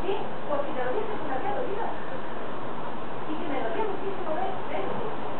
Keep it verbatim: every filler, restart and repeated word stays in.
qué? Porque te lo dije que me había dolido. Y que me dolía muchísimo ver, ver.